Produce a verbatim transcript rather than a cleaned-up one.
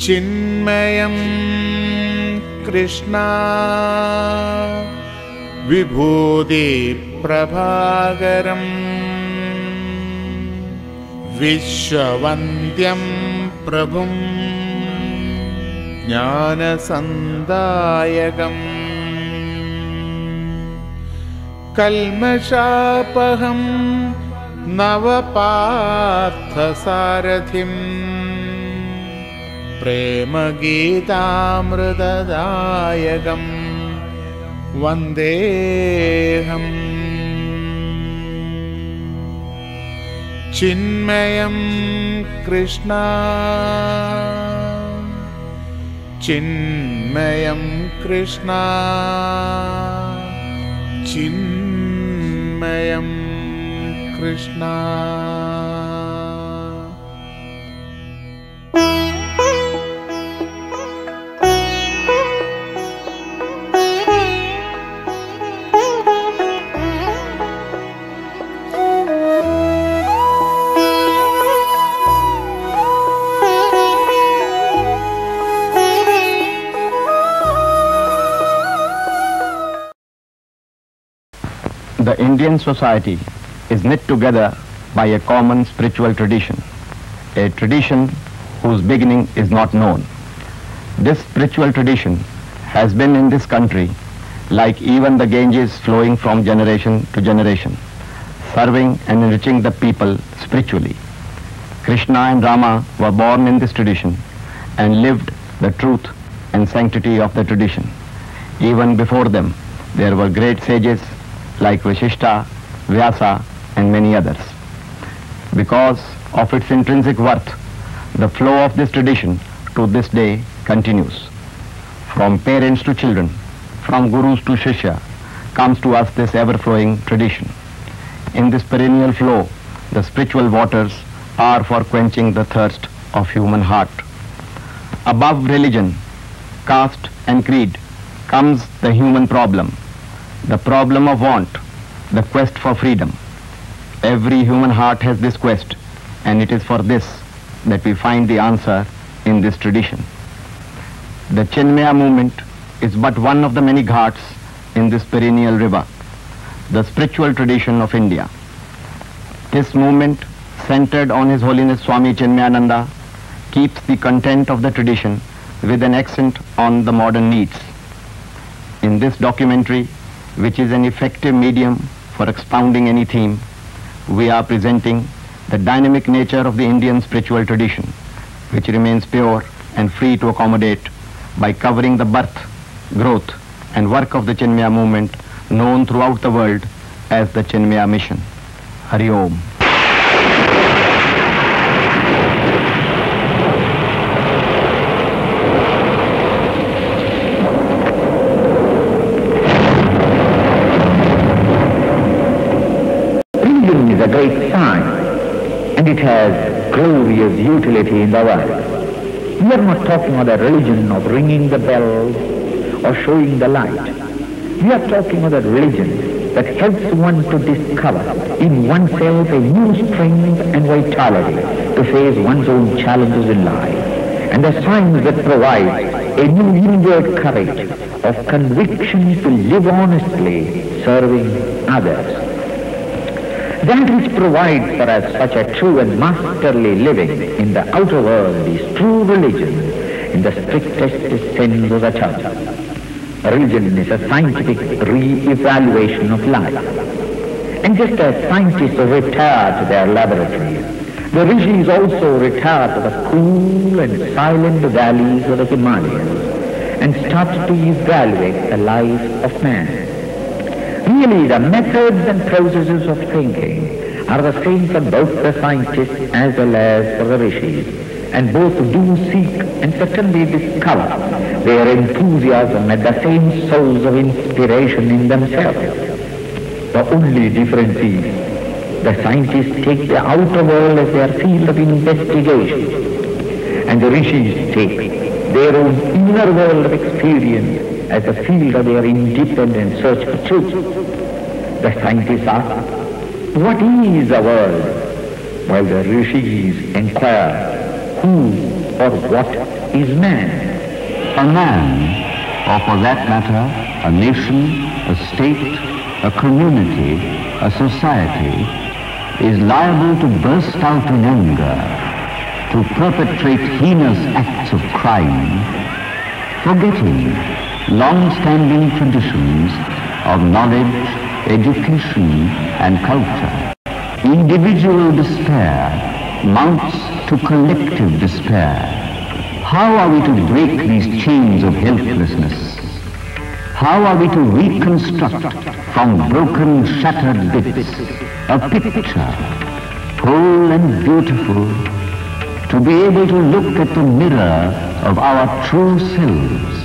चिन्मयं Krishna Vibhuti प्रभाकरं विश्ववन्द्यं प्रभुं ज्ञानसंदायकम् कल्मषापहं नवपार्थसारथिं प्रेमगीतामृतदायकं वन्देऽहम् चिन्मयं Krishna चिन्मयं Krishna चिन्मयं Krishna. The Indian society is knit together by a common spiritual tradition, a tradition whose beginning is not known. This spiritual tradition has been in this country like even the Ganges flowing from generation to generation, serving and enriching the people spiritually. Krishna and Rama were born in this tradition and lived the truth and sanctity of the tradition. Even before them, there were great sages like Vashishta, Vyasa, and many others. Because of its intrinsic worth, the flow of this tradition to this day continues. From parents to children, from gurus to shishya, comes to us this ever-flowing tradition. In this perennial flow, the spiritual waters are for quenching the thirst of human heart. Above religion, caste, and creed comes the human problem. The problem of want, the quest for freedom. Every human heart has this quest, and it is for this that we find the answer in this tradition. The Chinmaya movement is but one of the many ghats in this perennial river, the spiritual tradition of India. This movement, centered on His Holiness Swami Chinmayananda, keeps the content of the tradition with an accent on the modern needs. In this documentary, which is an effective medium for expounding any theme, we are presenting the dynamic nature of the Indian spiritual tradition, which remains pure and free to accommodate by covering the birth, growth, and work of the Chinmaya movement known throughout the world as the Chinmaya mission. Hari Om. A great sign, and it has glorious utility in the world. We are not talking about the religion of ringing the bells or showing the light. We are talking about a religion that helps one to discover in oneself a new strength and vitality to face one's own challenges in life, and the signs that provide a new inward courage of conviction to live honestly, serving others. That which provides for us such a true and masterly living in the outer world is true religion in the strictest sense of the term. Religion is a scientific re-evaluation of life. And just as scientists retire to their laboratories, the rishis also retire to the cool and silent valleys of the Himalayas and start to evaluate the life of man. Really, the methods and processes of thinking are the same for both the scientists as well as for the rishis, and both do seek and certainly discover their enthusiasm at the same source of inspiration in themselves. The only difference is the scientists take the outer world as their field of investigation, and the rishis take their own inner world of experience as a field of their independent search for truth. The scientists ask, what is the world? While the rishis inquire, who or what is man? A man, or for that matter, a nation, a state, a community, a society, is liable to burst out in anger, to perpetrate heinous acts of crime, forgetting long-standing traditions of knowledge, education, and culture. Individual despair mounts to collective despair. How are we to break these chains of helplessness? How are we to reconstruct from broken, shattered bits a picture, whole and beautiful, to be able to look at the mirror of our true selves?